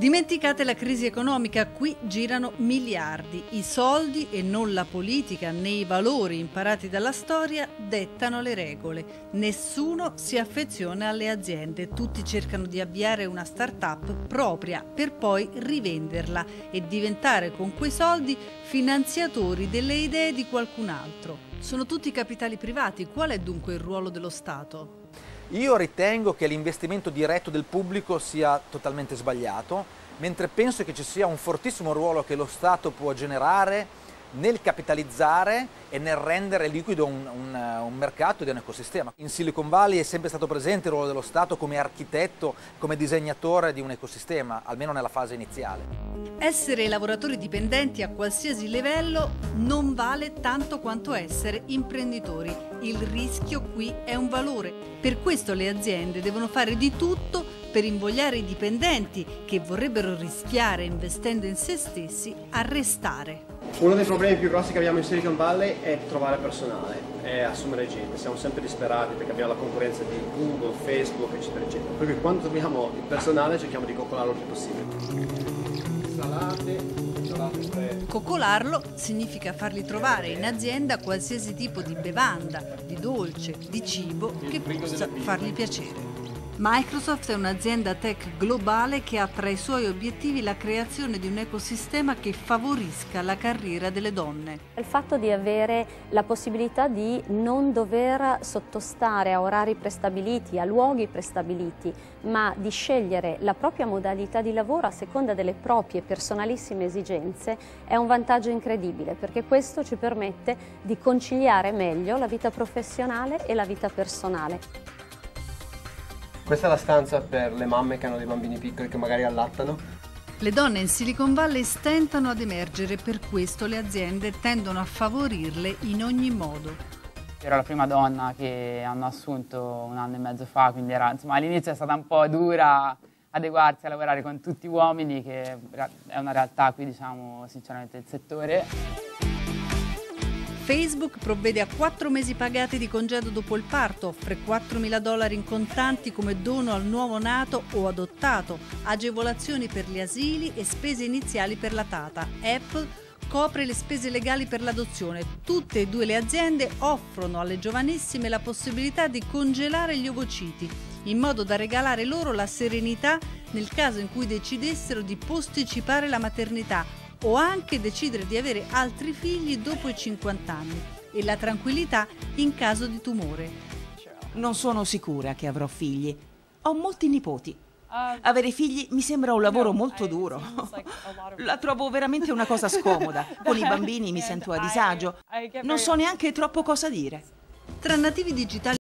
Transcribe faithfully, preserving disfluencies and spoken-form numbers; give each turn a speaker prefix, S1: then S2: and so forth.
S1: Dimenticate la crisi economica, qui girano miliardi. I soldi e non la politica né i valori imparati dalla storia dettano le regole. Nessuno si affeziona alle aziende, tutti cercano di avviare una start-up propria per poi rivenderla e diventare con quei soldi finanziatori delle idee di qualcun altro. Sono tutti capitali privati, qual è dunque il ruolo dello Stato?
S2: Io ritengo che l'investimento diretto del pubblico sia totalmente sbagliato, mentre penso che ci sia un fortissimo ruolo che lo Stato può generare nel capitalizzare e nel rendere liquido un, un, un mercato ed un ecosistema. In Silicon Valley è sempre stato presente il ruolo dello Stato come architetto, come disegnatore di un ecosistema, almeno nella fase iniziale.
S1: Essere lavoratori dipendenti a qualsiasi livello non vale tanto quanto essere imprenditori. Il rischio qui è un valore. Per questo le aziende devono fare di tutto per invogliare i dipendenti che vorrebbero rischiare investendo in se stessi a restare.
S3: Uno dei problemi più grossi che abbiamo in Silicon Valley è trovare personale e assumere gente. Siamo sempre disperati perché abbiamo la concorrenza di Google, Facebook, eccetera, eccetera. Perché quando troviamo il personale cerchiamo di coccolarlo il più possibile. Salate, salate fredde.
S1: Coccolarlo significa fargli trovare in azienda qualsiasi tipo di bevanda, di dolce, di cibo che possa fargli piacere. Microsoft è un'azienda tech globale che ha tra i suoi obiettivi la creazione di un ecosistema che favorisca la carriera delle donne.
S4: Il fatto di avere la possibilità di non dover sottostare a orari prestabiliti, a luoghi prestabiliti, ma di scegliere la propria modalità di lavoro a seconda delle proprie personalissime esigenze è un vantaggio incredibile, perché questo ci permette di conciliare meglio la vita professionale e la vita personale.
S3: Questa è la stanza per le mamme che hanno dei bambini piccoli che magari allattano.
S1: Le donne in Silicon Valley stentano ad emergere, per questo le aziende tendono a favorirle in ogni modo.
S5: Ero la prima donna che hanno assunto un anno e mezzo fa, quindi era, insomma, all'inizio è stata un po' dura adeguarsi a lavorare con tutti uomini, che è una realtà qui, diciamo, sinceramente, il settore.
S1: Facebook provvede a quattro mesi pagati di congedo dopo il parto, offre quattromila dollari in contanti come dono al nuovo nato o adottato, agevolazioni per gli asili e spese iniziali per la tata. Apple copre le spese legali per l'adozione. Tutte e due le aziende offrono alle giovanissime la possibilità di congelare gli ovociti, in modo da regalare loro la serenità nel caso in cui decidessero di posticipare la maternità o anche decidere di avere altri figli dopo i cinquanta anni, e la tranquillità in caso di tumore.
S6: Non sono sicura che avrò figli. Ho molti nipoti. Avere figli mi sembra un lavoro molto duro. La trovo veramente una cosa scomoda. Con i bambini mi sento a disagio. Non so neanche troppo cosa dire.
S1: Tra nativi digitali